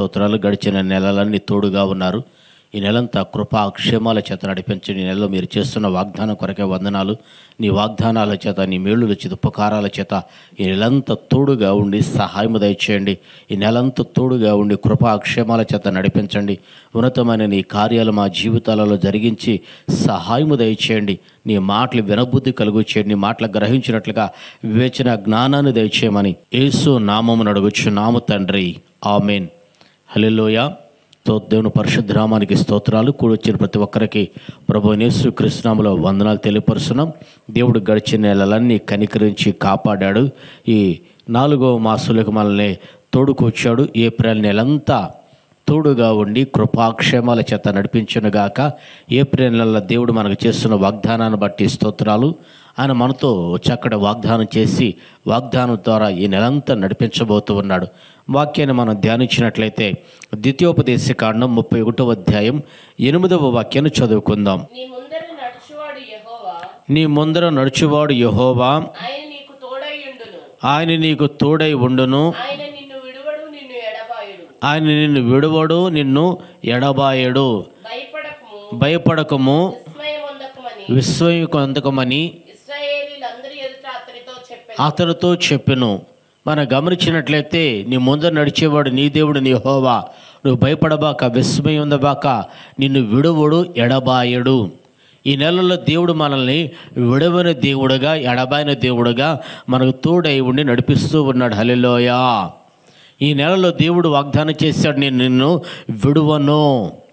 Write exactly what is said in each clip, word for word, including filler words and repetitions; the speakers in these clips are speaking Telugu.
స్తోత్రాలు. గడిచిన నెలలన్నీ తోడుగా ఉన్నారు. ఈ నెలంతా కృపా క్షేమాల చేత నడిపించండి. ఈ నెలలో మీరు చేస్తున్న వాగ్దానం కొరకే వందనాలు. నీ వాగ్దానాల చేత, నీ మేలుల చేత, ఉపకారాల చేత ఈ నెలంతా తోడుగా ఉండి సహాయము దయచేయండి. ఈ నెలంతా తోడుగా ఉండి కృపా క్షేమాల చేత నడిపించండి. ఉన్నతమైన నీ కార్యాలు మా జీవితాలలో జరిగించి సహాయము దయచేయండి. నీ మాటలు వినబుద్ధి కలుగు చేయండి. నీ మాటలు గ్రహించినట్లుగా వివేచన జ్ఞానాన్ని దయచేయమని యేసు నామమున అడుగుచున్నాము తండ్రి, ఆమేన్. హల్లెలూయా. తో దేవుని పరిశుద్ధ నామానికి స్తోత్రాలు. కూడి వచ్చిన ప్రతి ఒక్కరికి ప్రభువైన యేసు క్రీస్తు నామములో వందనాలు తెలియపరుస్తున్నాం. దేవుడు గడిచిన నెలలన్నీ కనికరించి కాపాడాడు. ఈ నాలుగో మాసంలోకి మనల్ని తోడుకొచ్చాడు. ఏప్రిల్ నెలంతా తోడుగా ఉండి కృపాక్షేమాల చేత నడిపించునుగాక. ఏప్రిల్ నెలలో దేవుడు మనకు చేస్తున్న వాగ్దానాన్ని బట్టి స్తోత్రాలు. ఆయన మనతో చక్కటి వాగ్దానం చేసి వాగ్దానం ద్వారా ఈ నెలంతా నడిపించబోతూ ఉన్నాడు. వాక్యాన్ని మనం ధ్యానించినట్లయితే ద్వితీయోపదేశ కాండం ముప్పై ఒకటవ అధ్యాయం ఎనిమిదవ వాక్యాన్ని చదువుకుందాం. నీ ముందర నడుచువాడు యెహోవా, నీ ముందర నడుచువాడు యెహోవా, ఆయన నీకు తోడై ఉండును. ఆయన నీకు తోడై ఉండును. ఆయన నిన్ను విడువడు, నిన్ను ఎడబాయుడు. ఆయన నిన్ను విడువడు, నిన్ను ఎడబాయడు. భయపడకము, భయపడకము, విస్మయమొందకమని విస్మయం పొందకమని ఇశ్రాయేలీయులందరి ఎదుట అతనితో చెప్పెను. అతనితో చెప్పెను. మనం గమనించినట్లయితే నీ ముందర నడిచేవాడు నీ దేవుడు నీ యెహోవా. నువ్వు భయపడబాక, విస్మయం ఉందబాక, నిన్ను విడువడు, ఎడబాయడు. ఈ నెలలో దేవుడు మనల్ని విడవని దేవుడుగా, ఎడబాయిన దేవుడుగా మనకు తోడై ఉండి నడిపిస్తూ ఉన్నాడు. హల్లెలూయా. ఈ నెలలో దేవుడు వాగ్దానం చేశాడు, నేను నిన్ను విడువను.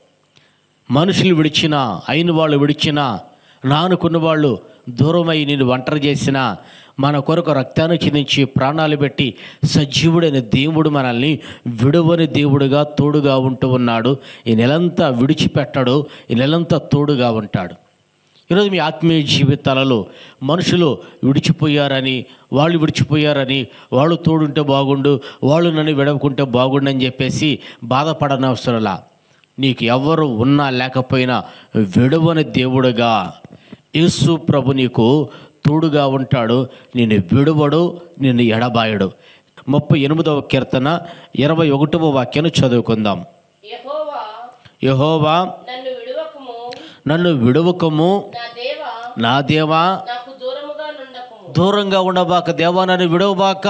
మనుషులు విడిచినా, అయిన వాళ్ళు విడిచినా, నానుకున్న వాళ్ళు దూరమై నేను ఒంటరి చేసిన, మన కొరకు రక్తాన్ని చిందించి ప్రాణాలు పెట్టి సజీవుడైన దేవుడు మనల్ని విడువని దేవుడుగా తోడుగా ఉంటూ ఉన్నాడు. ఈ నెలంతా విడిచిపెట్టాడు. ఈ నెలంతా తోడుగా ఉంటాడు. ఈరోజు మీ ఆత్మీయ జీవితాలలో మనుషులు విడిచిపోయారని, వాళ్ళు విడిచిపోయారని, వాళ్ళు తోడుంటే బాగుండు, వాళ్ళు నన్ను విడవకుంటే బాగుండు అని చెప్పేసి బాధపడనవసరంలా. నీకు ఎవరు ఉన్నా లేకపోయినా విడువని దేవుడుగా యేసు ప్రభు నీకు తోడుగా ఉంటాడు. నిన్ను విడువడు, నిన్ను ఎడబాయడు. ముప్పై ఎనిమిదవ కీర్తన ఇరవై ఒకటవ వాక్యాన్ని చదువుకుందాం. యెహోవా, యెహోవా, నన్ను విడువకము, నన్ను విడువకము, నా దేవా, నా దేవా, నాకు దూరముగా నుండకము. దూరంగా ఉండబాక, దేవా నన్ను విడవబాక,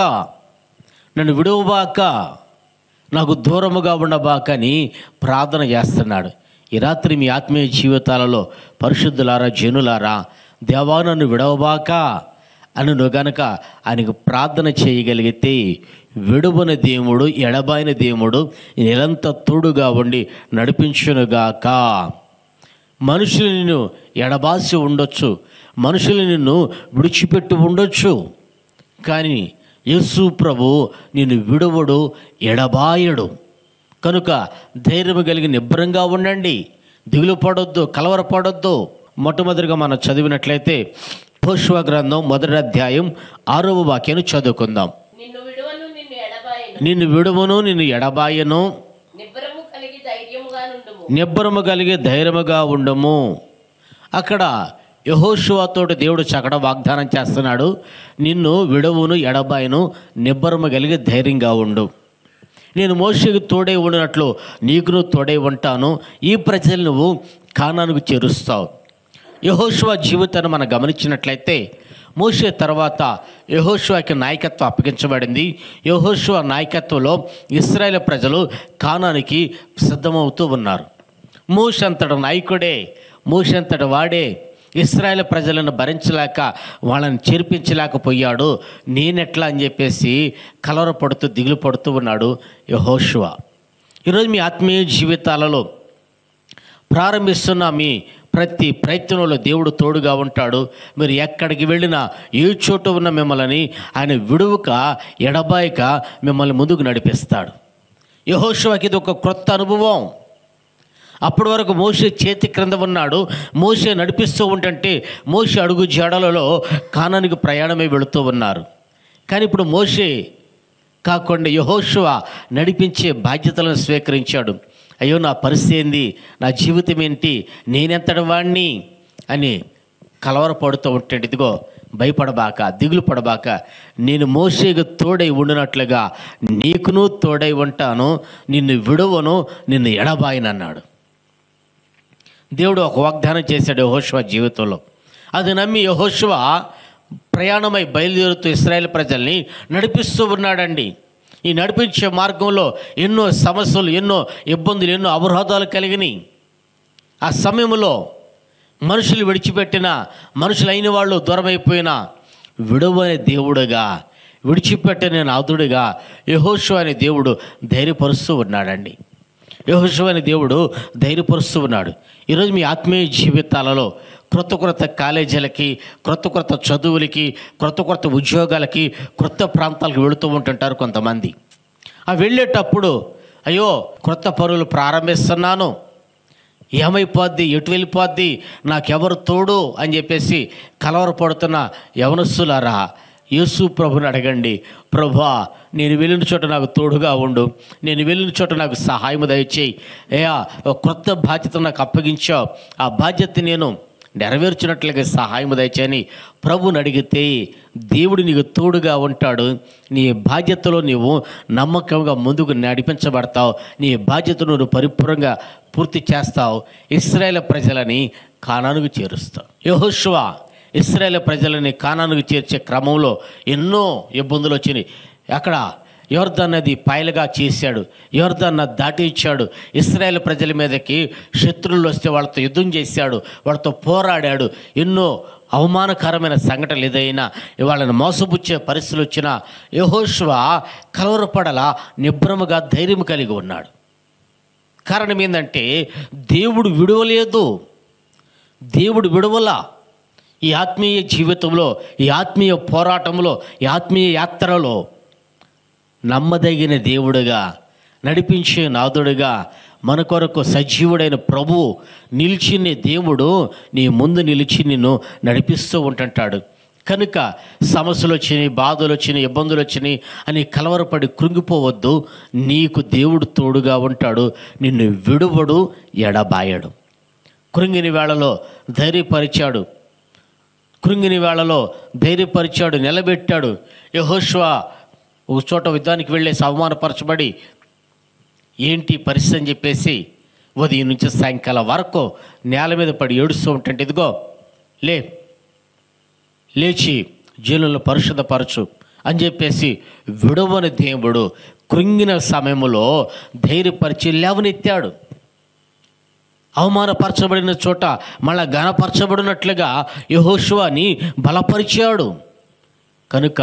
నన్ను విడవబాక, నాకు దూరముగా ఉండబాక అని ప్రార్థన చేస్తున్నాడు. ఈ రాత్రి మీ ఆత్మీయ జీవితాలలో పరిశుద్ధులారా, జనులారా, దేవా నన్ను విడవబాక అని నువ్వు గనక ఆయనకు ప్రార్థన చేయగలిగితే విడువని దేవుడు, ఎడబాయిన దేవుడు నిరంతర తోడుగా ఉండి నడిపించునుగాక. మనుషులు నిన్ను ఎడబాసి ఉండొచ్చు, మనుషులు నిన్ను విడిచిపెట్టి ఉండొచ్చు, కానీ యేసు ప్రభు నిన్ను విడువడు, ఎడబాయడు. కనుక ధైర్యం కలిగి నిబ్బరంగా ఉండండి. దిగులు పడొద్దు, కలవరపడొద్దు. మొట్టమొదటిగా మనం చదివినట్లయితే యెహోషువ గ్రంథం మొదటి అధ్యాయం ఆరవ వాక్యాన్ని చదువుకుందాం. నిన్ను విడువను, నిన్ను ఎడబాయను. నిన్ను విడువను, నిన్ను ఎడబాయను. నిబ్బరము కలిగి ధైర్యముగా నుండుము. నిబ్బరము కలిగి ధైర్యముగా ఉండము. అక్కడ యెహోషువతోటి దేవుడు చకడ వాగ్దానం చేస్తున్నాడు. నిన్ను విడువను, ఎడబాయను, నిబ్బరము కలిగి ధైర్యంగా ఉండు. నేను మోషేకు తోడై ఉండినట్లు నీకును తోడై ఉంటాను. ఈ ప్రజలు నువ్వు కానానుకు చేరుస్తావు. యెహోషువ జీవితాన్ని మనం గమనించినట్లయితే మోషే తర్వాత యెహోషువకి నాయకత్వం అప్పగించబడింది. యెహోషువ నాయకత్వంలో ఇశ్రాయేలు ప్రజలు కానానికి సిద్ధమవుతూ ఉన్నారు. మోషే అంతటి నాయకుడే, మోషే అంతటి వాడే ఇశ్రాయేలు ప్రజలను భరించలేక వాళ్ళని చేర్పించలేకపోయాడు. నేనెట్లా అని చెప్పేసి కలవరపడుతూ దిగులు పడుతూ ఉన్నాడు యెహోషువ. ఈరోజు మీ ఆత్మీయ జీవితాలలో ప్రారంభిస్తున్న మీ ప్రతి ప్రయత్నంలో దేవుడు తోడుగా ఉంటాడు. మీరు ఎక్కడికి వెళ్ళినా, ఏ చోట ఉన్న మిమ్మల్ని ఆయన విడువక, ఎడబాయక మిమ్మల్ని ముందుకు నడిపిస్తాడు. యెహోషువకి ఇది ఒక క్రొత్త అనుభవం. అప్పటి వరకు మోషే చేతి క్రింద ఉన్నాడు. మోషే నడిపిస్తూ ఉంటుంటే మోషే అడుగు జాడలలో కానానికి ప్రయాణమే వెళుతూ ఉన్నారు. కానీ ఇప్పుడు మోషే కాకుండా యెహోషువ నడిపించే బాధ్యతలను స్వీకరించాడు. అయ్యో నా పరిస్థితి ఏంది, నా జీవితం ఏంటి, నేనెంతటి వాడిని అని కలవరపడుతూ ఉంటాడు. ఇదిగో భయపడబాక, దిగులు పడబాక, నేను మోషేకు తోడై ఉండినట్లుగా నీకును తోడై ఉంటాను, నిన్ను విడువను, నిన్ను ఎడబాయనన్నాడు. దేవుడు ఒక వాగ్దానం చేశాడు యెహోషువ జీవితంలో. అది నమ్మి యెహోషువ ప్రయాణమై బయలుదేరుతూ ఇశ్రాయేల్ ప్రజల్ని నడిపిస్తూ ఉన్నాడండి. ఈ నడిపించే మార్గంలో ఎన్నో సమస్యలు, ఎన్నో ఇబ్బందులు, ఎన్నో అవరోధాలు కలిగినాయి. ఆ సమయంలో మనుషులు విడిచిపెట్టిన, మనుషులైన వాళ్ళు దూరమైపోయిన విడువని దేవుడుగా, విడిచిపెట్టని నాథుడిగా యెహోషువ అనే దేవుడు ధైర్యపరుస్తూ ఉన్నాడండి. యెహోషువ అనే దేవుడు ధైర్యపరుస్తూ ఉన్నాడు. ఈరోజు మీ ఆత్మీయ జీవితాలలో క్రొత్త క్రొత్త కాలేజీలకి, క్రొత్త క్రొత్త చదువులకి, క్రొత్త క్రొత్త ఉద్యోగాలకి, క్రొత్త ప్రాంతాలకు వెళుతూ ఉంటుంటారు కొంతమంది. ఆ వెళ్ళేటప్పుడు అయ్యో క్రొత్త పనులు ప్రారంభిస్తున్నాను, ఏమైపోద్ది, ఎటు వెళ్ళిపోద్ది, నాకెవరు తోడు అని చెప్పేసి కలవరపడుతున్న యవనస్తులారా, యేసు ప్రభుని అడగండి, ప్రభువా నేను వెళ్ళిన చోట నాకు తోడుగా ఉండు, నేను వెళ్ళిన చోట నాకు సహాయం దయచేయి, అయ్యా ఒక క్రొత్త బాధ్యత నాకు అప్పగించావు, ఆ బాధ్యత నేను నెరవేర్చినట్లుగా సహాయం దయచేయని ప్రభుని అడిగితే దేవుడు నీకు తోడుగా ఉంటాడు. నీ బాధ్యతలో నీవు నమ్మకంగా ముందుకు నడిపించబడతావు, నీ బాధ్యతను నువ్వు పరిపూర్ణంగా పూర్తి చేస్తావు, ఇశ్రాయేలు ప్రజలని కానానుకు చేరుస్తావు. యెహోషువ ఇశ్రాయేలు ప్రజలని కానానుకు చేర్చే క్రమంలో ఎన్నో ఇబ్బందులు వచ్చినాయి. అక్కడ యొర్దాను నది పాయలుగా చేశాడు, యొర్దాను నది దాటించాడు. ఇశ్రాయేలు ప్రజల మీదకి శత్రువులు వస్తే వాళ్ళతో యుద్ధం చేశాడు, వాళ్ళతో పోరాడాడు. ఎన్నో అవమానకరమైన సంఘటనలు ఏదైనా, వాళ్ళని మోసపుచ్చే పరిస్థితులు వచ్చినా యెహోషువ కలవరపడలా, నిబ్రముగా ధైర్యం కలిగి ఉన్నాడు. కారణం ఏంటంటే దేవుడు విడవలేదు, దేవుడు విడవలా. ఈ ఆత్మీయ జీవితంలో, ఈ ఆత్మీయ పోరాటంలో, ఈ ఆత్మీయ యాత్రలో నమ్మదగిన దేవుడుగా, నడిపించే నాథుడుగా, మన కొరకు సజీవుడైన ప్రభువు నిలిచిన దేవుడు నీ ముందు నిలిచి నిన్ను నడిపిస్తూ ఉంటుంటాడు. కనుక సమస్యలు వచ్చినాయి, బాధలు వచ్చినాయి, ఇబ్బందులు వచ్చినాయి అని కలవరపడి కృంగిపోవద్దు. నీకు దేవుడు తోడుగా ఉంటాడు, నిన్ను విడువడు, ఎడబాయడు. కృంగిని వేళలో ధైర్యపరిచాడు, కృంగిని వేళలో ధైర్యపరిచాడు, నిలబెట్టాడు. యెహోషువ ఒక చోట యుద్ధానికి వెళ్ళేసి అవమానపరచబడి ఏంటి పరిస్థితి అని చెప్పేసి ఉదయం నుంచి సాయంకాలం వరకు నేల మీద పడి ఏడుస్తూ ఉంటుంటే, ఇదిగో లే లేచి జనులను పరిశుద్ధపరచు అని చెప్పేసి విడవని దేవుడు కృంగిన సమయంలో ధైర్యపరిచి లేవనెత్తాడు. అవమానపరచబడిన చోట మళ్ళా ఘనపరచబడినట్లుగా యెహోషువని బలపరిచాడు. కనుక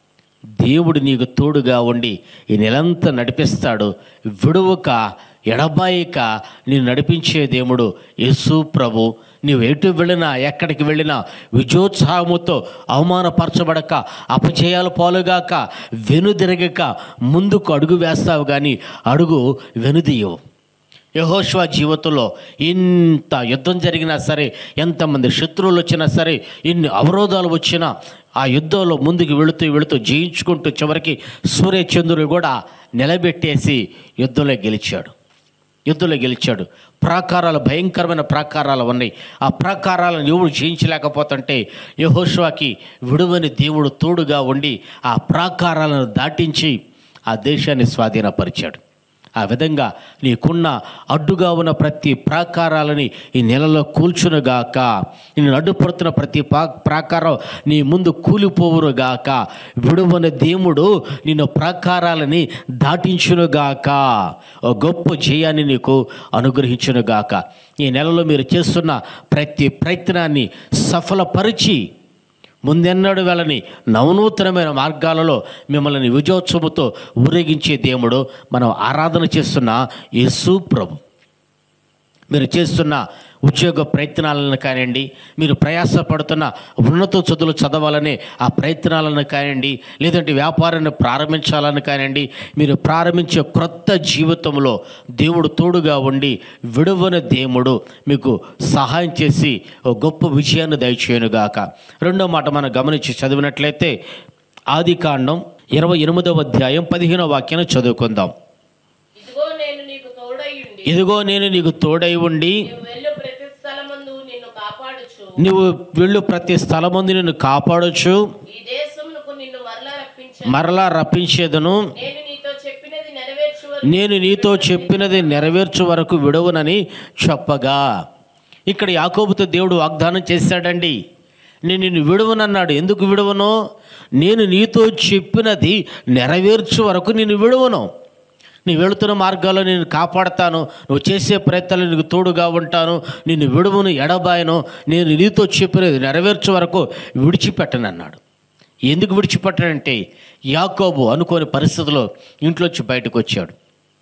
దేవుడు నీకు తోడుగా ఉండి ఈ నెలంతా నడిపిస్తాడు. విడువక, ఎడబాయిక నేను నడిపించే దేవుడు యేసు ప్రభు. నీవు ఎటు వెళ్ళినా, ఎక్కడికి వెళ్ళినా విజయోత్సాహముతో అవమానపరచబడక, అపజయాలు పాలుగాక, వెనుదిరగక ముందుకు అడుగు వేస్తావు, కానీ అడుగు వెనుదీయవు. యెహోషువ జీవితంలో ఇంత యుద్ధం జరిగినా సరే, ఎంతమంది శత్రువులు వచ్చినా సరే, ఎన్ని అవరోధాలు వచ్చినా ఆ యుద్ధంలో ముందుకు వెళుతూ వెళుతూ జయించుకుంటూ చివరికి సూర్యచంద్రుడు కూడా నిలబెట్టేసి యుద్ధంలో గెలిచాడు. యుద్ధంలో గెలిచాడు. ప్రాకారాలు, భయంకరమైన ప్రాకారాలు ఉన్నాయి. ఆ ప్రాకారాలను ఎవరు జయించలేకపోతుంటే యెహోషువకి విడువని దేవుడు తోడుగా ఉండి ఆ ప్రాకారాలను దాటించి ఆ దేశాన్ని స్వాధీనపరిచాడు. ఆ విధంగా నీకున్న అడ్డుగా ఉన్న ప్రతి ప్రాకారాలని ఈ నెలలో కూల్చునుగాక. నేను అడ్డుపడుతున్న ప్రతి పా ప్రాకారం నీ ముందు కూలిపోవునుగాక. విడువని దేవుడు నిన్ను ప్రాకారాలని దాటించునుగాక. ఓ గొప్ప జయాన్ని నీకు అనుగ్రహించునుగాక. ఈ నెలలో మీరు చేస్తున్న ప్రతి ప్రయత్నాన్ని సఫలపరిచి ముందెన్నడు వెళ్ళని నవనూతనమైన మార్గాలలో మిమ్మల్ని విజయోత్సవంతో ఊరేగించే దేవుడు మనం ఆరాధన చేస్తున్న యేసు ప్రభు. మీరు చేస్తున్న ఉద్యోగ ప్రయత్నాలను కానివ్వండి, మీరు ప్రయాసపడుతున్న ఉన్నత చదువులు చదవాలనే ఆ ప్రయత్నాలను కానివ్వండి, లేదంటే వ్యాపారాన్ని ప్రారంభించాలని కానివ్వండి, మీరు ప్రారంభించే క్రొత్త జీవితంలో దేవుడు తోడుగా ఉండి విడువని దేవుడు మీకు సహాయం చేసి ఒక గొప్ప విజయాన్ని దయచేయనుగాక. రెండో మాట మనం గమనించి చదివినట్లయితే ఆదికాండం ఇరవై ఎనిమిదవ అధ్యాయం పదిహేనవ వాక్యాన్ని చదువుకుందాం. ఇదిగో నేను నీకు తోడై ఉండి ఇదిగో నేను నీకు తోడై ఉండి నీవు వెళ్ళు ప్రతి స్థలమందు నిన్ను కాపాడుచు నువ్వు వెళ్ళు ప్రతి స్థలమందు నిన్ను కాపాడొచ్చు, ఈ దేశమునకు నిన్ను మరలా రప్పించ మరలా రప్పించేదను, నేను నీతో చెప్పినది నెరవేర్చు వరకు నేను నీతో చెప్పినది నెరవేర్చు వరకు విడవనని చెప్పగా. ఇక్కడ యాకోబుతో దేవుడు వాగ్దానం చేశాడండి, నేను నిన్ను విడవనన్నాడు. ఎందుకు విడవను? నేను నీతో చెప్పినది నెరవేర్చు వరకు నేను విడవను. నీ వెళుతున్న మార్గాల్లో నేను కాపాడతాను, నువ్వు చేసే ప్రయత్నాలు నీకు తోడుగా ఉంటాను, నిన్ను విడువను ఎడబాయను, నేను నీతో చెప్పినది నెరవేర్చే వరకు విడిచిపెట్టనన్నాడు. ఎందుకు విడిచిపెట్టాడంటే యాకోబు అనుకోని పరిస్థితుల్లో ఇంట్లోంచి బయటకు వచ్చాడు.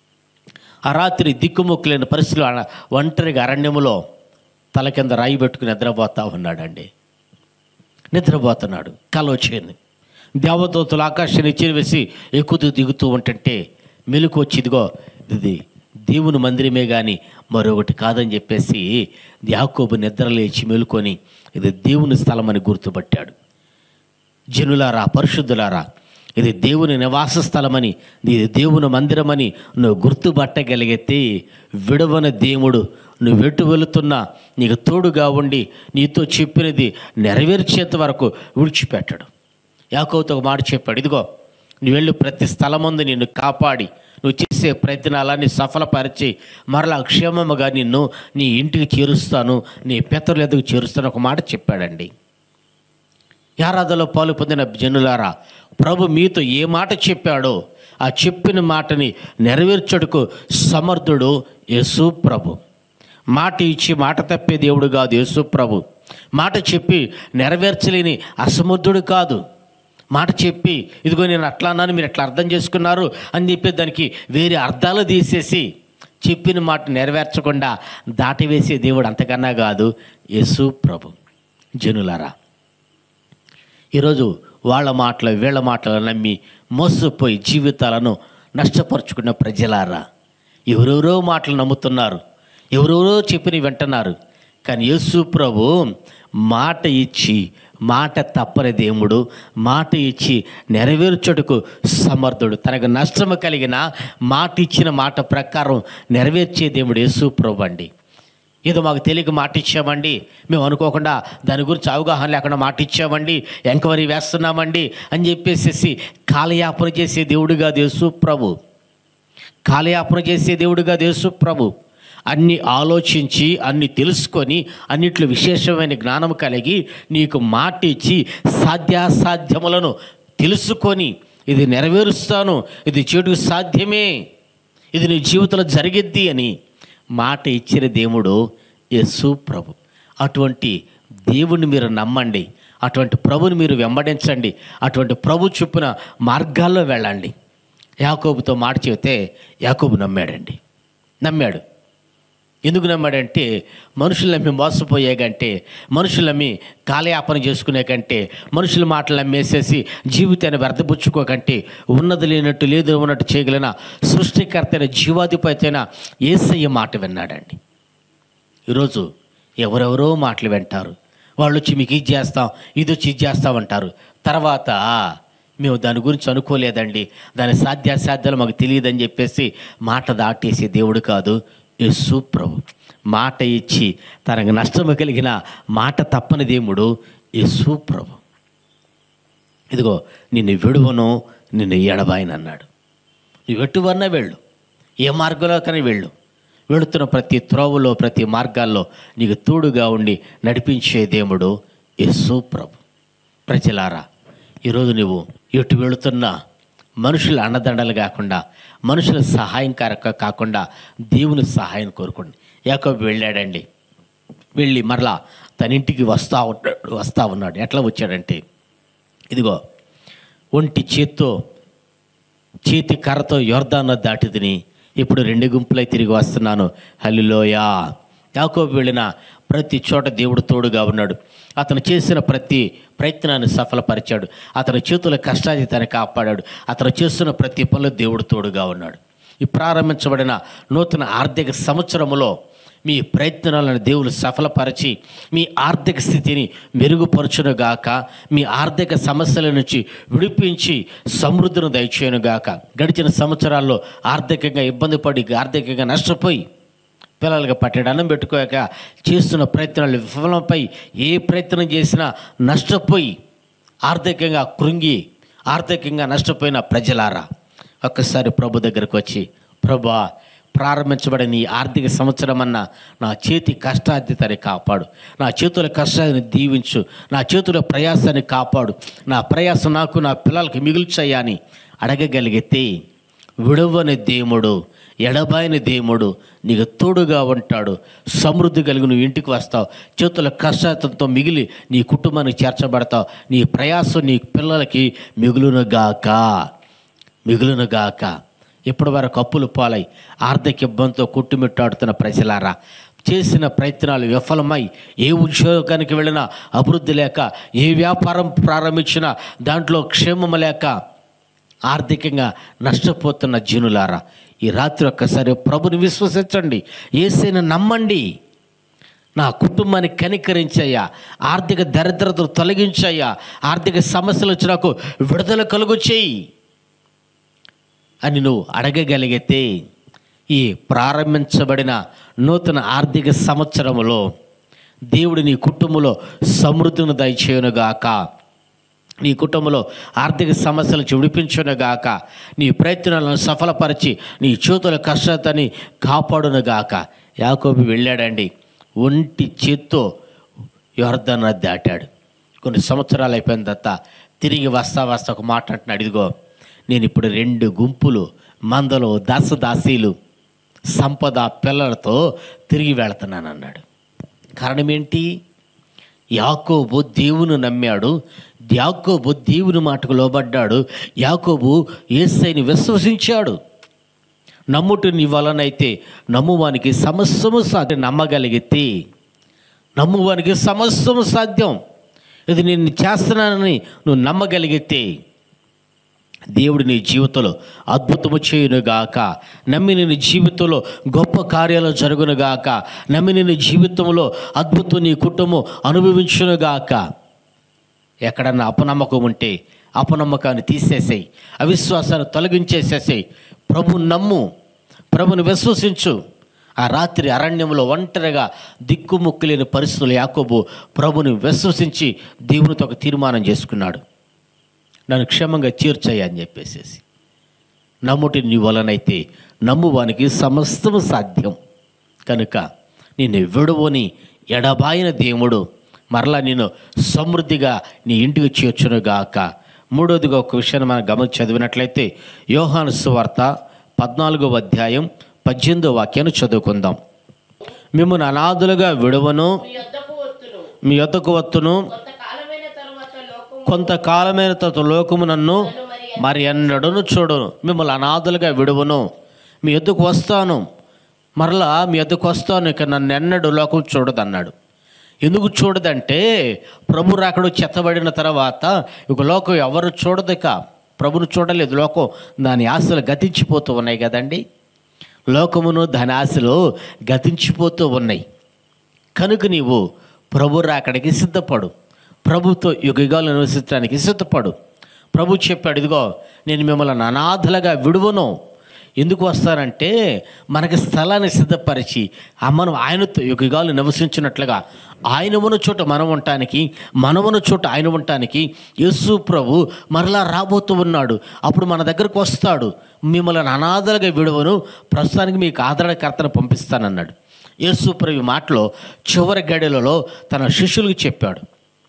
ఆ రాత్రి దిక్కుమొక్కులేని పరిస్థితులు ఒంటరిగా అరణ్యములో తల కింద రాయి పెట్టుకుని నిద్రపోతా ఉన్నాడండి. నిద్రపోతున్నాడు. కల వచ్చింది. దేవదూతలు ఆకాశాన్ని చేరివేసి ఎక్కుతూ దిగుతూ ఉంటుంటే మెలకు వచ్చి, ఇదిగో ఇది దేవుని మందిరమే కానీ మరొకటి కాదని చెప్పేసి యాకోబు నిద్ర లేచి మేలుకొని ఇది దేవుని స్థలం అని గుర్తుపట్టాడు. జనులారా, పరిశుద్ధులారా, ఇది దేవుని నివాస స్థలమని, ఇది దేవుని మందిరమని నువ్వు గుర్తుపట్టగలిగితే విడవన దేవుడు నువ్వు ఎటు వెళుతున్నా నీకు తోడుగా ఉండి నీతో చెప్పినది నెరవేర్చేంత వరకు విడిచిపెట్టాడు. యాకోబుతో ఒక మాట చెప్పాడు, ఇదిగో నువ్వు వెళ్ళి ప్రతి స్థలమందు నిన్ను కాపాడి నువ్వు చేసే ప్రయత్నాలన్నీ సఫలపరిచి మరలా క్షేమముగా నిన్ను నీ ఇంటికి చేరుస్తాను, నీ పితరుల ఎదుగు చేరుస్తాను ఒక మాట చెప్పాడండి. ఆరాధనలో పాలు పొందిన జనులారా, ప్రభు మీతో ఏ మాట చెప్పాడో ఆ చెప్పిన మాటని నెరవేర్చుటకు సమర్థుడు యేసు ప్రభు. మాట ఇచ్చి మాట తప్పే దేవుడు కాదు యేసు ప్రభు. మాట చెప్పి నెరవేర్చలేని అసమర్థుడు కాదు. మాట చెప్పి ఇదిగో నేను అట్లా అన్నాను, మీరు ఎట్లా అర్థం చేసుకున్నారు అని చెప్పి దానికి వేరే అర్థాలు తీసేసి చెప్పిన మాట నెరవేర్చకుండా దాటివేసే దేవుడు అంతకన్నా కాదు యేసు ప్రభు. జనులారా, ఈరోజు వాళ్ళ మాటలు వీళ్ళ మాటలు నమ్మి మోసపోయి జీవితాలను నష్టపరుచుకున్న ప్రజలారా, ఎవరెవరో మాటలు నమ్ముతున్నారు, ఎవరెవరో చెప్పిన వింటున్నారు. కానీ యేసు ప్రభు మాట ఇచ్చి మాట తప్పని దేవుడు, మాట ఇచ్చి నెరవేర్చుటకు సమర్థుడు. తనకు నష్టము కలిగిన మాట ఇచ్చిన మాట ప్రకారం నెరవేర్చే దేవుడు యేసు ప్రభు అండి. ఏదో మాకు తెలియక మాట ఇచ్చామండి, మేము అనుకోకుండా దాని గురించి అవగాహన లేకుండా మాట ఇచ్చామండి, ఎంక్వైరీ వేస్తున్నామండి అని చెప్పేసి కాలయాపన చేసే దేవుడుగా యేసు ప్రభు. కాలయాపన చేసే దేవుడుగా యేసు ప్రభు. అన్ని ఆలోచించి అన్ని తెలుసుకొని అన్నిట్లో విశేషమైన జ్ఞానం కలిగి నీకు మాట ఇచ్చి సాధ్యాసాధ్యములను తెలుసుకొని ఇది నెరవేరుస్తాను, ఇది చెడుకు సాధ్యమే, ఇది నీ జీవితంలో జరిగిద్ది అని మాట ఇచ్చిన దేవుడు యేసు ప్రభు. అటువంటి దేవుణ్ణి మీరు నమ్మండి, అటువంటి ప్రభుని మీరు వెంబడించండి, అటువంటి ప్రభు చొప్పున మార్గాల్లో వెళ్ళండి. యాకోబుతో మాట చెబితే యాకోబు నమ్మాడండి. నమ్మాడు. ఎందుకు నమ్మాడంటే మనుషులు నమ్మి మోసపోయే కంటే, మనుషులు నమ్మి కాలయాపన చేసుకునే కంటే, మనుషుల మాటలు నమ్మేసేసి జీవితాన్ని వ్యర్థపుచ్చుకోకంటే ఉన్నది లేనట్టు లేదు ఉన్నట్టు చేయగలిగిన సృష్టికర్త అయిన జీవాధిపతి అయిన యేసయ్య మాట విన్నాడండి. ఈరోజు ఎవరెవరో మాటలు వింటారు. వాళ్ళు వచ్చి మీకు ఇది చేస్తాం, ఇది వచ్చి ఇది చేస్తామంటారు. తర్వాత మేము దాని గురించి అనుకోలేదండి, దాని సాధ్యాసాధ్యాలు మాకు తెలియదని చెప్పేసి మాట దాటేసే దేవుడు కాదు యేసు ప్రభు. మాట ఇచ్చి తనకు నష్టము కలిగిన మాట తప్పని దేవుడు యేసు ప్రభు. ఇదిగో నిన్ను విడువను, నిన్ను ఎడబాయను అన్నాడు. నువ్వు ఎటువన్నా వెళ్ళు, ఏ మార్గంలో కానీ వెళ్ళు, వెళుతున్న ప్రతి త్రోవలో ప్రతి మార్గాల్లో నీకు తోడుగా ఉండి నడిపించే దేవుడు యేసు ప్రభు. ప్రజలారా, ఈరోజు నువ్వు ఎటు వెళుతున్నా మనుషుల అండదండలు కాకుండా, మనుషుల సహాయంకారక కాకుండా దేవుని సహాయం కోరుకోండి. యాకోబు వెళ్ళాడండి. వెళ్ళి మరలా తన ఇంటికి వస్తా ఉన్నాడు వస్తూ ఉన్నాడు ఎట్లా వచ్చాడంటే, ఇదిగో ఒంటి చేత్తో చేతి కర్రతో యొర్దాను దాటి తిని ఇప్పుడు రెండు గుంపులై తిరిగి వస్తున్నాను, హల్లెలూయా. యాకోబు వెళ్ళిన ప్రతి చోట దేవుడు తోడుగా ఉన్నాడు. అతను చేసిన ప్రతి ప్రయత్నాన్ని సఫలపరిచాడు. అతని చేతుల కష్టాజితాన్ని కాపాడాడు. అతను చేస్తున్న ప్రతి పనులు దేవుడు తోడుగా ఉన్నాడు. ఈ ప్రారంభించబడిన నూతన ఆర్థిక సంవత్సరములో మీ ప్రయత్నాలను దేవుడు సఫలపరిచి మీ ఆర్థిక స్థితిని మెరుగుపరచునుగాక, మీ ఆర్థిక సమస్యల నుంచి విడిపించి సమృద్ధిని దయచేయునుగాక. గడిచిన సంవత్సరాల్లో ఆర్థికంగా ఇబ్బంది పడి ఆర్థికంగా నష్టపోయి పిల్లలకి పట్టెడు అన్నం పెట్టుకోక చేస్తున్న ప్రయత్నాలు విఫలంపై ఏ ప్రయత్నం చేసినా నష్టపోయి ఆర్థికంగా కృంగి ఆర్థికంగా నష్టపోయిన ప్రజలారా, ఒక్కసారి ప్రభు దగ్గరకు వచ్చి, ప్రభువా, ప్రారంభించబడిన ఈ ఆర్థిక సంవత్సరం అన్న నా చేతి కష్టార్జితాన్ని కాపాడు, నా చేతుల కష్టాన్ని దీవించు, నా చేతుల ప్రయాసాన్ని కాపాడు, నా ప్రయాసం నాకు నా పిల్లలకి మిగుల్చయ్యా అని అడగగలిగితే విడువని దేవుడు, ఎడబాయని దేవుడు నీకు తోడుగా ఉంటాడు. సమృద్ధి కలిగి నువ్వు ఇంటికి వస్తావు, చేతుల కష్టాలతో మిగిలి నీ కుటుంబానికి చేర్చబడతావు, నీ ప్రయాసం నీ పిల్లలకి మిగులునుగాక మిగులునుగాక. ఇప్పటి వరకు అప్పులు పాలై ఆర్థిక ఇబ్బందితో కొట్టుమిట్టాడుతున్న ప్రజలారా, చేసిన ప్రయత్నాలు విఫలమై ఏ ఉద్యోగానికి వెళ్ళినా అభివృద్ధి లేక, ఏ వ్యాపారం ప్రారంభించినా దాంట్లో క్షేమము లేక ఆర్థికంగా నష్టపోతున్న జనులారా, ఈ రాత్రి ఒక్కసారి ప్రభుని విశ్వసించండి, యేసయ్యను నమ్మండి. నా కుటుంబాన్ని కనికరించయ్యా, ఆర్థిక దరిద్రతను తొలగించయ్యా, ఆర్థిక సమస్యలు వచ్చి నాకు విడుదల కలుగు చేయి అని నువ్వు అడగగలిగితే ఈ ప్రారంభించబడిన నూతన ఆర్థిక సంవత్సరములో దేవుడు నీ కుటుంబంలో సమృద్ధిని దయచేయునుగాక, నీ కుటుంబంలో ఆర్థిక సమస్యలు విడిపించునుగాక, నీ ప్రయత్నాలను సఫలపరిచి నీ చేతుల కష్టాన్ని కాపాడునుగాక. యాకోబు వెళ్ళాడండి, ఒంటి చేత్తో యొర్దాను నది దాటాడు. కొన్ని సంవత్సరాలు అయిపోయిన తర్వాత తిరిగి వస్తా వస్తా ఒక మాట అంటున్నాడు, ఇదిగో నేను ఇప్పుడు రెండు గుంపులు మందలు దాసదాసీలు సంపద పిల్లలతో తిరిగి వెళుతున్నాను అన్నాడు. కారణం ఏంటి? యాకోబు దేవుని నమ్మాడు, యాకోబు దేవుని మాటకు లోబడ్డాడు, యాకోబు యేసయ్యని విశ్వసించాడు. నమ్ముట నీ వలనైతే నమ్మువానికి సమస్తము సాధ్యం. నమ్మగలిగితే నమ్మువానికి సమస్తము సాధ్యం. ఇది నేను చేస్తున్నానని నువ్వు నమ్మగలిగితే దేవుడు నీ జీవితంలో అద్భుతము చేయునుగాక. నమ్మి నీ జీవితంలో గొప్ప కార్యాలు జరుగునుగాక. నమ్మి నీ జీవితంలో అద్భుతం నీ కుటుంబం అనుభవించునుగాక. ఎక్కడన్నా అపనమ్మకం ఉంటే అపనమ్మకాన్ని తీసేసేయి, అవిశ్వాసాన్ని తొలగించేసేసేయి. ప్రభు నమ్ము, ప్రభుని విశ్వసించు. ఆ రాత్రి అరణ్యంలో ఒంటరిగా దిక్కుముక్కు లేని పరిస్థితులు యాకోబు ప్రభుని విశ్వసించి దేవునితో ఒక తీర్మానం చేసుకున్నాడు, నన్ను క్షేమంగా చేర్చాయి అని చెప్పేసేసి. నమ్ముటి నీ వలనైతే నమ్మువానికి సమస్తము సాధ్యం. కనుక నిన్ను విడువని ఎడబాయిన దేవుడు మరలా నేను సమృద్ధిగా నీ ఇంటికి చేర్చునుగాక. మూడోదిగా ఒక విషయాన్ని మనం గమనించి చదివినట్లయితే యోహాను సువార్త పద్నాలుగవ అధ్యాయం పద్దెనిమిదో వాక్యాన్ని చదువుకుందాం. మిమ్మల్ని అనాథులుగా విడువను, మీ యొద్దకు వత్తును. మీ యొద్దకు వత్తును, కొంతకాలమైన తరువాత లోకము కొంతకాలమైన తర్వాత లోకము నన్ను మరి ఎన్నడను చూడను. మిమ్మల్ని అనాథులుగా విడువను, మీ యొద్దకు వస్తాను, మరలా మీ యొద్దకు వస్తాను, ఇక నన్ను ఎన్నడు లోకం చూడదు అన్నాడు. ఎందుకు చూడదంటే ప్రభు రాకడు చెత్తబడిన తర్వాత ఇక లోకం ఎవరు చూడదు. ఇక ప్రభును చూడలేదు, లోకం దాని ఆశలు గతించిపోతూ ఉన్నాయి కదండి. లోకమును దాని ఆశలు గతించిపోతూ ఉన్నాయి. కనుక నీవు ప్రభు రాకడికి సిద్ధపడు, ప్రభుతో యుగాలు నివసించడానికి సిద్ధపడు. ప్రభు చెప్పాడు, ఇదిగో నేను మిమ్మల్ని అనాథలుగా విడువను. ఎందుకు వస్తారంటే మనకి స్థలాన్ని సిద్ధపరిచి మనం ఆయనతో యుగాలు నివసించినట్లుగా ఆయన ఉన్న చోట మనం ఉండటానికి, మనం ఉన్న చోట ఆయన ఉండటానికి యేసు ప్రభు మరలా రాబోతూ ఉన్నాడు. అప్పుడు మన దగ్గరకు వస్తాడు. మిమ్మల్ని అనాథలుగా విడువను, ప్రస్తుతానికి మీకు ఆదరణకర్తను పంపిస్తానన్నాడు. యేసు ప్రభు మాటలో చివరి గడిలలో తన శిష్యులకు చెప్పాడు,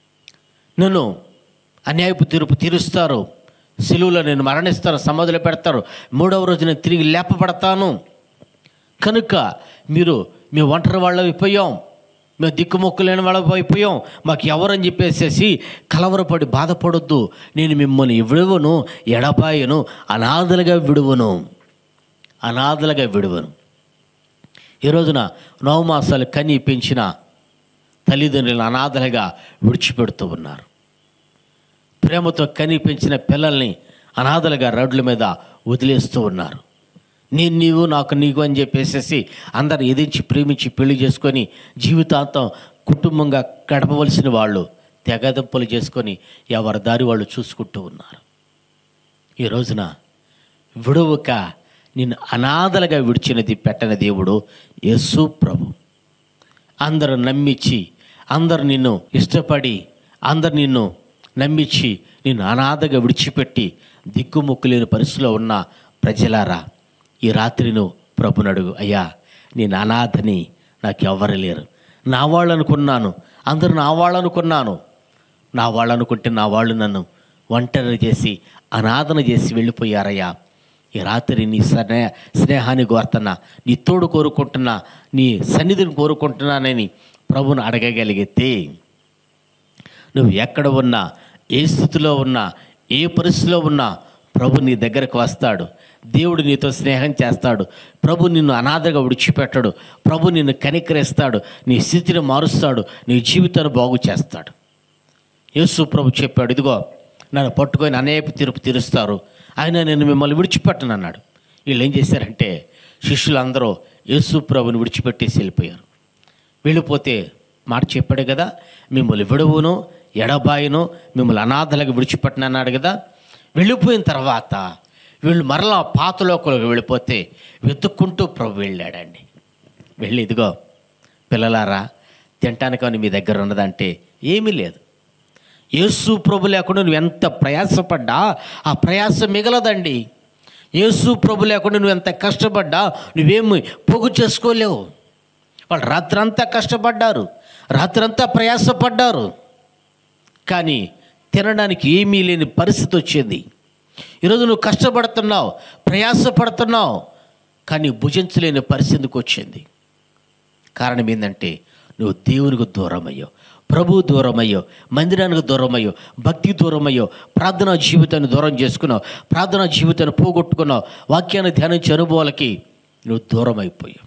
నన్ను అన్యాయపు తీర్పు తీరుస్తారు, సిలువలో నేను మరణిస్తాను, సమాధిలో పెడతారు, మూడవ రోజు నేను తిరిగి లేపబడతాను. కనుక మీరు మీ ఒంటరి వాళ్ళ అయిపోయాం, మేము దిక్కుమొక్కు లేని వాళ్ళ అయిపోయాం, మాకు ఎవరని చెప్పేసేసి కలవరపడి బాధపడొద్దు. నేను మిమ్మల్ని విడువను, ఎడబాయను, అనాథలుగా విడువను, అనాథలుగా విడువను. ఈ రోజున నవమాసాలు కని పెంచిన తల్లిదండ్రులను అనాథలుగా విడిచిపెడుతూ ఉన్నారు. ప్రేమతో కని పెంచిన పిల్లల్ని అనాథలుగా రోడ్ల మీద వదిలేస్తూ ఉన్నారు. నేను నీవు నాకు నీకు అని చెప్పేసేసి అందరు ఎదించి ప్రేమించి పెళ్లి చేసుకొని జీవితాంతం కుటుంబంగా గడపవలసిన వాళ్ళు తెగదెంపులు చేసుకొని ఎవరి దారి వాళ్ళు చూసుకుంటూ ఉన్నారు. ఈ రోజున విడువక నిన్ను అనాథలుగా విడిచినది పెట్టని దేవుడు యేసు ప్రభు. అందరూ నమ్మించి, అందరు నిన్ను ఇష్టపడి, అందరు నిన్ను నమ్మించి నిన్ను అనాథగా విడిచిపెట్టి దిక్కుముక్కు లేని పరిస్థితిలో ఉన్న ప్రజలారా, ఈ రాత్రి నువ్వు ప్రభుని అడుగు, అయ్యా నేను అనాథని, నాకు ఎవ్వరు లేరు, నా వాళ్ళు అనుకున్నాను, అందరూ నా వాళ్ళు అనుకున్నాను, నా వాళ్ళు అనుకుంటే నా వాళ్ళు నన్ను ఒంటరి చేసి అనాథన చేసి వెళ్ళిపోయారయ్యా. ఈ రాత్రి నీ స్నే స్నేహాన్ని కోరుతున్నా, నీ తోడు కోరుకుంటున్నా, నీ సన్నిధిని కోరుకుంటున్నానని ప్రభుని అడగగలిగితే నువ్వు ఎక్కడ ఉన్నా, ఏ స్థితిలో ఉన్నా, ఏ పరిస్థితిలో ఉన్నా ప్రభు నీ దగ్గరకు వస్తాడు. దేవుడు నీతో స్నేహం చేస్తాడు. ప్రభు నిన్ను అనాథగా విడిచిపెట్టాడు. ప్రభు నిన్ను కనికరిస్తాడు. నీ స్థితిని మారుస్తాడు. నీ జీవితాన్ని బాగు చేస్తాడు. యేసు ప్రభు చెప్పాడు, ఇదిగో నన్ను పట్టుకొని అనేక తీర్పు తీరుస్తారు, ఆయన నేను మిమ్మల్ని విడిచిపెట్టను అన్నాడు. వీళ్ళు ఏం చేశారంటే శిష్యులందరూ యేసు ప్రభుని విడిచిపెట్టేసి వెళ్ళిపోయారు. వెళ్ళిపోతే మాట చెప్పాడు కదా, మిమ్మల్ని విడువును ఎడబాయిను మిమ్మల్ని అనాథలకు విడిచిపెట్టను అన్నాడు కదా. వెళ్ళిపోయిన తర్వాత వీళ్ళు మరలా పాతలోకలకు వెళ్ళిపోతే వెతుక్కుంటూ ప్రభు వెళ్ళాడండి. వెళ్ళి ఇదిగో పిల్లలారా తినటానికని మీ దగ్గర ఉన్నదంటే ఏమీ లేదు. యేసు ప్రభు లేకుండా నువ్వు ఎంత ప్రయాసపడ్డా ఆ ప్రయాస మిగలదండి. యేసు ప్రభు లేకుండా నువ్వు ఎంత కష్టపడ్డా నువ్వేమి పోగు చేసుకోలేవు. వాళ్ళు రాత్రంతా కష్టపడ్డారు, రాత్రంతా ప్రయాసపడ్డారు, కానీ తినడానికి ఏమీ లేని పరిస్థితి వచ్చింది. ఈరోజు నువ్వు కష్టపడుతున్నావు, ప్రయాసపడుతున్నావు, కానీ భుజించలేని పరిస్థితికి వచ్చింది. కారణం ఏంటంటే నువ్వు దేవునికి దూరమయ్యావు, ప్రభు దూరమయ్యో, మందిరానికి దూరమయ్యో, భక్తి దూరమయ్యో, ప్రార్థనా జీవితాన్ని దూరం చేసుకున్నావు, ప్రార్థనా జీవితాన్ని పోగొట్టుకున్నావు, వాక్యాన్ని ధ్యానించే అనుభవాలకి నువ్వు దూరం అయిపోయావు.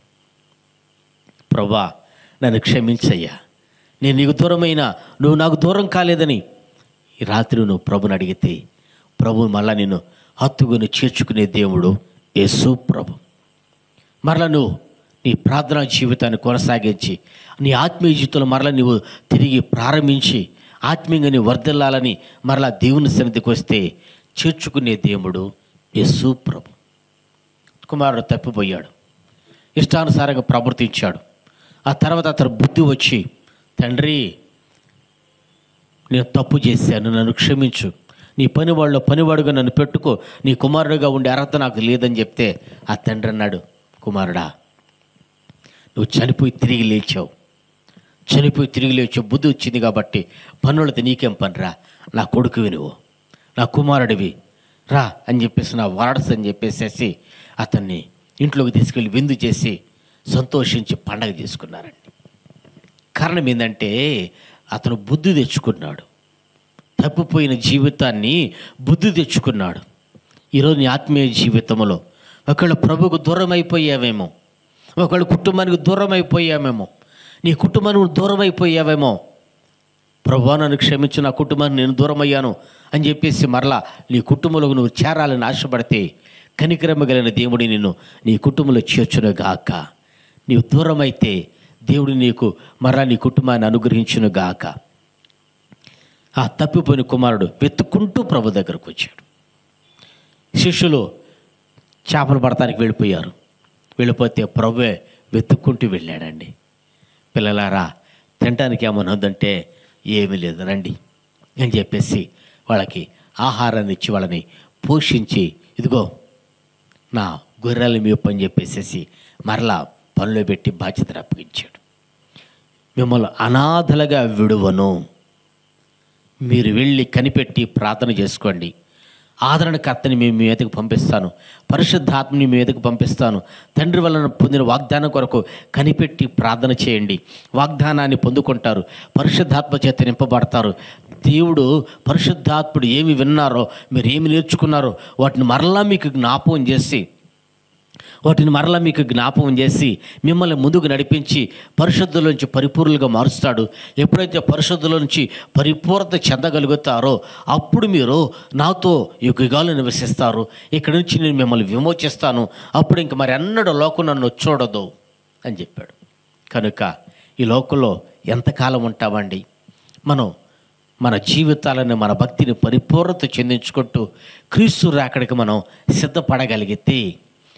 ప్రభువా నన్ను క్షమించయ్యా, నేను నీకు దూరమైనా నువ్వు నాకు దూరం కాలేదని ఈ రాత్రి నువ్వు ప్రభుని అడిగితే ప్రభు మళ్ళా నిన్ను హత్తుకుని చేర్చుకునే దేవుడు యేసు ప్రభు. మరలా నువ్వు నీ ప్రార్థనా జీవితాన్ని కొనసాగించి నీ ఆత్మీయ జీవితంలో మరలా నువ్వు తిరిగి ప్రారంభించి ఆత్మీయంగా నీ వర్ధిల్లాలని మరలా దేవుని సన్నిధికి వస్తే చేర్చుకునే దేవుడు యేసు ప్రభు. కుమారుడు తప్పిపోయాడు, ఇష్టానుసారంగా ప్రవర్తించాడు. ఆ తర్వాత అతను బుద్ధి వచ్చి, తండ్రి నేను తప్పు చేశాను, నన్ను క్షమించు, నీ పనివాళ్ళలో పనివాడుగా నన్ను పెట్టుకో, నీ కుమారుడుగా ఉండే అర్హత నాకు లేదని చెప్తే ఆ తండ్రి అన్నాడు, కుమారుడా నువ్వు చనిపోయి తిరిగి లేచావు, చనిపోయి తిరిగి లేచావు, బుద్ధి వచ్చింది కాబట్టి పనులతో నీకేం పనిరా, నా కొడుకువి నువ్వు, నా కుమారుడివి రా అని చెప్పేసి నా వారసు అని చెప్పేసేసి అతన్ని ఇంట్లోకి తీసుకెళ్ళి విందు చేసి సంతోషించి పండగ చేసుకున్నారండి. కారణం ఏంటంటే అతను బుద్ధి తెచ్చుకున్నాడు, తప్పిపోయిన జీవితాన్ని బుద్ధి తెచ్చుకున్నాడు. ఈరోజు నీ ఆత్మీయ జీవితంలో ఒకవేళ ప్రభుకు దూరం అయిపోయావేమో, ఒకవేళ కుటుంబానికి దూరం అయిపోయామేమో, నీ కుటుంబానికి దూరం అయిపోయావేమో, ప్రభువా నన్ను క్షమించు, నా కుటుంబానికి నేను దూరం అయ్యాను అని చెప్పేసి మరలా నీ కుటుంబంలో నువ్వు చేరాలని ఆశపడితే కనికరమ కలిగిన దేవుడి నిన్ను నీ కుటుంబంలో చేర్చును గాక. నీవు దూరం అయితే దేవుడు నీకు మరలా నీ కుటుంబాన్ని అనుగ్రహించును గాక. ఆ తప్పిపోయిన కుమారుడు వెతుక్కుంటూ ప్రభు దగ్గరకు వచ్చాడు. శిష్యులు చేపలు పడటానికి వెళ్ళిపోయారు. వెళ్ళిపోతే ప్రభువే వెతుక్కుంటూ వెళ్ళాడండి. పిల్లలారా తినటానికి ఏమన్నా ఉందంటే ఏమీ లేదు రండి అని చెప్పేసి వాళ్ళకి ఆహారాన్ని ఇచ్చి వాళ్ళని పోషించి, ఇదిగో నా గొర్రెల మేపు అని చెప్పేసేసి మరలా పనిలో పెట్టి బాధ్యతను అప్పగించాడు. మిమ్మల్ని అనాథలుగా విడువను, మీరు వెళ్ళి కనిపెట్టి ప్రార్థన చేసుకోండి, ఆదరణకర్తని మేము మీ మీదకు పంపిస్తాను, పరిశుద్ధాత్మని మీ మీదకు పంపిస్తాను, తండ్రి వలన పొందిన వాగ్దానం కొరకు కనిపెట్టి ప్రార్థన చేయండి, వాగ్దానాన్ని పొందుకుంటారు, పరిశుద్ధాత్మ చేత నింపబడతారు. దేవుడు పరిశుద్ధాత్ముడు ఏమి విన్నారో, మీరు ఏమి నేర్చుకున్నారో వాటిని మరలా మీకు జ్ఞాపకం చేసి వాటిని మరలా మీకు జ్ఞాపకం చేసి మిమ్మల్ని ముందుకు నడిపించి పరిశుద్ధులోంచి పరిపూర్ణులుగా మారుస్తాడు. ఎప్పుడైతే పరిశుద్ధులోంచి పరిపూర్ణత చెందగలుగుతారో అప్పుడు మీరు నాతో యుగాలు నివసిస్తారు, ఇక్కడి నుంచి నేను మిమ్మల్ని విమోచిస్తాను, అప్పుడు ఇంక మరి అన్నడు లోకం నన్ను చూడదు అని చెప్పాడు. కనుక ఈ లోకంలో ఎంతకాలం ఉంటామండి? మనం మన జీవితాలను మన భక్తిని పరిపూర్ణత చెందించుకుంటూ క్రీస్తు రాకడికి మనం సిద్ధపడగలిగితే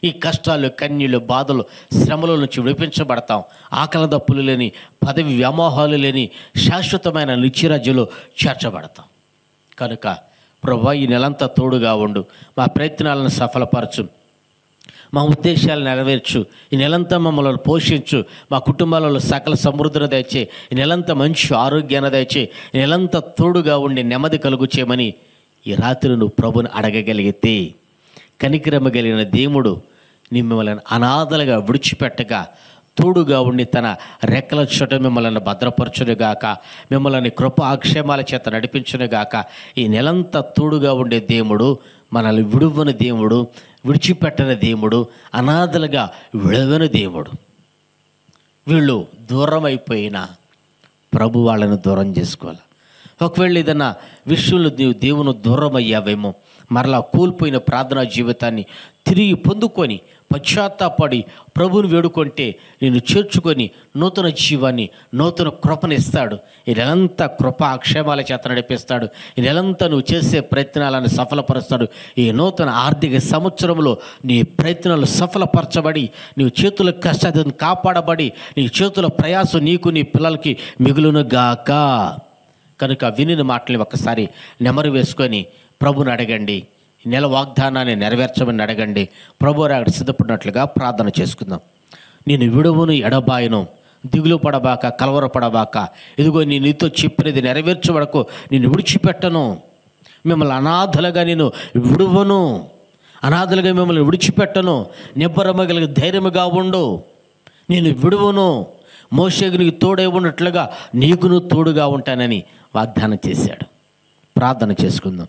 ఈ కష్టాలు, కన్నీళ్ళు, బాధలు, శ్రమల నుంచి విడిపించబడతాం. ఆకలి దప్పులు లేని, పదవి వ్యామోహాలు లేని శాశ్వతమైన నిత్యరాజ్యంలో చేర్చబడతాం. కనుక ప్రభువా, ఈ నెలంతా తోడుగా ఉండు, మా ప్రయత్నాలను సఫలపరచు, మా ఉద్దేశాలు నెరవేర్చు, ఈ నెలంతా మమ్మల్ని పోషించు, మా కుటుంబాలలో సకల సమృద్ధిని దయచే, ఈ నెలంతా మంచి ఆరోగ్యాన్ని దయచే, ఈ నెలంతా తోడుగా ఉండి నెమ్మది కలుగు చేయమని ఈ రాత్రి నువ్వు ప్రభుని అడగగలిగితే, కనికరమ కలిగిన దేవుడు మిమ్మల్ని అనాథలుగా విడిచిపెట్టగా తోడుగా ఉండి తన రెక్కల చోట మిమ్మల్ని భద్రపరచునుగాక, మిమ్మల్ని కృప ఆక్షేమాల చేత నడిపించునుగాక. ఈ నెలంతా తోడుగా ఉండే దేవుడు, మనల్ని విడువని దేవుడు, విడిచిపెట్టని దేవుడు, అనాథలుగా విడవని దేవుడు. వీళ్ళు దూరం అయిపోయినా ప్రభు వాళ్ళని దూరం చేసుకోవాలి. ఒకవేళ ఏదన్నా విషయంలో నీవు దేవుని దూరం అయ్యావేమో, మరలా కోల్పోయిన ప్రార్థనా జీవితాన్ని తిరిగి పొందుకొని పశ్చాత్తాపడి ప్రభువుని వేడుకుంటే నేను చేర్చుకొని నూతన జీవాన్ని, నూతన కృపను ఇస్తాడు. ఈ నెలంతా కృప అక్షేమాల చేత నడిపిస్తాడు. ఈ నెలంతా నువ్వు చేసే ప్రయత్నాలను సఫలపరుస్తాడు. ఈ నూతన ఆర్థిక సంవత్సరంలో నీ ప్రయత్నాలు సఫలపరచబడి, నీ చేతుల కష్టాన్ని కాపాడబడి, నీ చేతుల ప్రయాసం నీకు, నీ పిల్లలకి మిగులును గాక. కనుక వినిన మాటల్ని ఒక్కసారి నెమరు వేసుకొని ప్రభుని అడగండి. నెల వాగ్దానాన్ని నెరవేర్చమని అడగండి. ప్రభు రాగడ సిద్ధపడినట్లుగా ప్రార్థన చేసుకుందాం. నేను విడువను ఎడబాయను, దిగులు పడబాక, కలవరపడబాక, ఇదిగో నీ నీతో చెప్పినది నెరవేర్చబడకు, నేను విడిచిపెట్టను, మిమ్మల్ని అనాథలుగా నేను విడువను, అనాథలుగా మిమ్మల్ని విడిచిపెట్టను, నిబ్బరమగలిగి ధైర్యముగా ఉండు, నేను విడువను, మోషేకు నీకు తోడై ఉన్నట్లుగా నీకును తోడుగా ఉంటానని వాగ్దానం చేశాడు. ప్రార్థన చేసుకుందాం.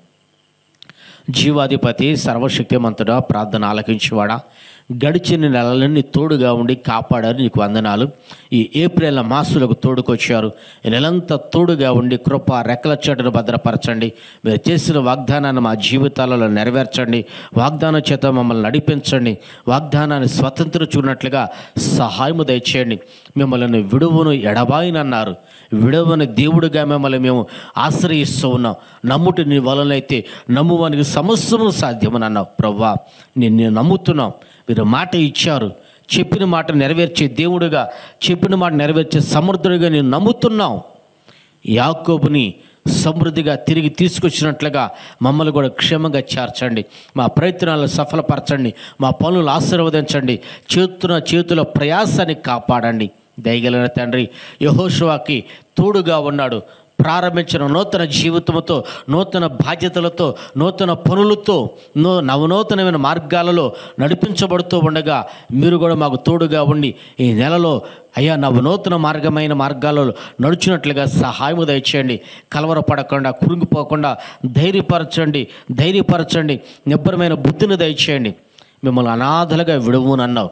జీవాధిపతి, సర్వశక్తిమంతుడా, ప్రార్థన ఆలకించేవాడా, గడిచిన నెలలన్నీ తోడుగా ఉండి కాపాడారు, నీకు వందనాలు. ఈ ఏప్రిల్ మాసులకు తోడుకొచ్చారు. ఈ నెలంతా తోడుగా ఉండి కృప రెక్కల చెట్టును భద్రపరచండి. మీరు చేసిన వాగ్దానాన్ని మా జీవితాలలో నెరవేర్చండి. వాగ్దానం చేత మమ్మల్ని నడిపించండి. వాగ్దానాన్ని స్వతంత్రించుకున్నట్లుగా సహాయము దయచేయండి. మిమ్మల్ని విడువను ఎడబాయినన్నారు. విడవని దేవుడిగా మిమ్మల్ని మేము ఆశ్రయిస్తూ ఉన్నాం. నమ్ముటి నీ వలనైతే నమ్మువానికి సమస్తము సాధ్యమని అన్నావు. ప్రవ్వా, నిన్ను నమ్ముతున్నాం. మీరు మాట ఇచ్చారు, చెప్పిన మాట నెరవేర్చే దేవుడుగా, చెప్పిన మాట నెరవేర్చే సమర్థుడిగా నేను నమ్ముతున్నాం. యాకోబుని సమృద్ధిగా తిరిగి తీసుకొచ్చినట్లుగా మమ్మల్ని కూడా క్షేమంగా చేర్చండి. మా ప్రయత్నాలను సఫలపరచండి. మా పనులు ఆశీర్వదించండి. చేతున చేతుల ప్రయాసాన్ని కాపాడండి. దయగలిగిన తండ్రి, యెహోషువకి తోడుగా ఉన్నాడు. ప్రారంభించిన నూతన జీవితంతో, నూతన బాధ్యతలతో, నూతన పనులతో, నూ నవనూతనమైన మార్గాలలో నడిపించబడుతూ ఉండగా మీరు కూడా మాకు తోడుగా ఉండి ఈ నెలలో అయ్యా నవనూతన మార్గమైన మార్గాలలో నడుచున్నట్లుగా సహాయము దయచేయండి. కలవరపడకుండా, కురింగిపోకుండా ధైర్యపరచండి, ధైర్యపరచండి. నిబ్బరమైన బుద్ధిని దయచేయండి. మిమ్మల్ని అనాథలుగా విడువునన్నావు.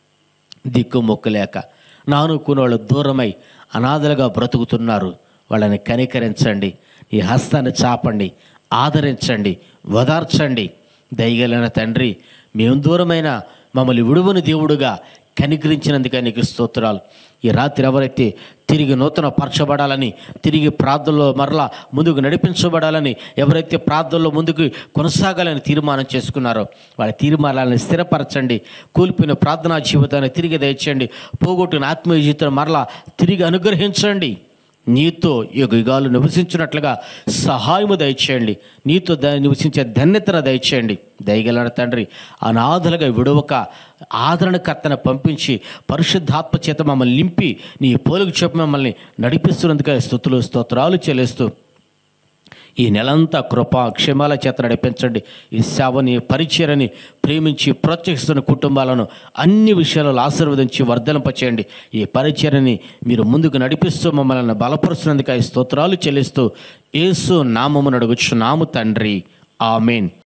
దిక్కు మొక్కులేక నానుకున్న వాళ్ళు దూరమై అనాథలుగా బ్రతుకుతున్నారు. వాళ్ళని కనికరించండి. ఈ హస్తాన్ని చాపండి, ఆదరించండి, ఓదార్చండి. దయగలిగిన తండ్రి, మేము దూరమైన మమ్మల్ని విడువని దేవుడుగా కనికరించినందుకే నీకు స్తోత్రాలు. ఈ రాత్రి ఎవరైతే తిరిగి నూతన పరచబడాలని, తిరిగి ప్రార్థనలో మరలా ముందుకు నడిపించబడాలని, ఎవరైతే ప్రార్థనలో ముందుకు కొనసాగాలని తీర్మానం చేసుకున్నారో వాళ్ళ తీర్మానాలను స్థిరపరచండి. కూల్పిన ప్రార్థనా జీవితాన్ని తిరిగి దయచేయండి. పోగొట్టిన ఆత్మీయ జీవితాన్ని మరలా తిరిగి అనుగ్రహించండి. నీతో యుగ యుగాలు నివసించినట్లుగా సహాయము దయచేయండి. నీతో ద నివసించే ధన్యతను దయచేయండి. దయగలన తండ్రి, అనాథలుగా విడవక ఆదరణకర్తను పంపించి పరిశుద్ధాత్మ చేత మమ్మల్ని నింపి నీ పోలుకు చెప్పి మమ్మల్ని నడిపిస్తున్నందుకే స్తుతులు స్తోత్రాలు చెల్లిస్తూ ఈ నెలంతా కృపా క్షేమాల చేత నడిపించండి. ఈ సేవని, పరిచయని ప్రేమించి ప్రోత్సహిస్తున్న కుటుంబాలను అన్ని విషయాలలో ఆశీర్వదించి వర్ధలింపచేయండి. ఈ పరిచయని మీరు ముందుకు నడిపిస్తూ మమ్మల్ని బలపరుస్తున్నందుకు స్తోత్రాలు చెల్లిస్తూ యేసు నామమున అడుగుచున్నాము తండ్రి, ఆమేన్.